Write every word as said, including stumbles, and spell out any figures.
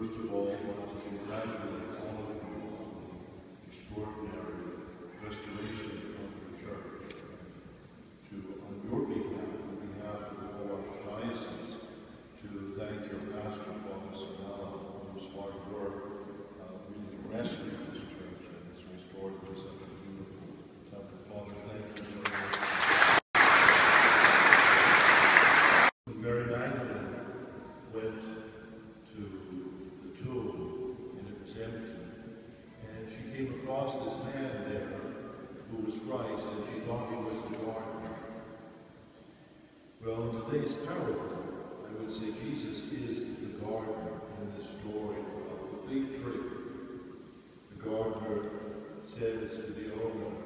First of all, I want to congratulate all of you on the extraordinary restoration of your church. To, on your behalf, on behalf of the whole Archdiocese, to thank your pastor, Father Sanella, for his hard work, uh, really rescuing this church and it's restored to such a beautiful temple. Father, thank you very much. Mary Magdalene went to the tomb and it was empty. And she came across this man there who was Christ and she thought he was the gardener. Well, in today's parable, I would say Jesus is the gardener in this story of the fig tree. The gardener says to the owner,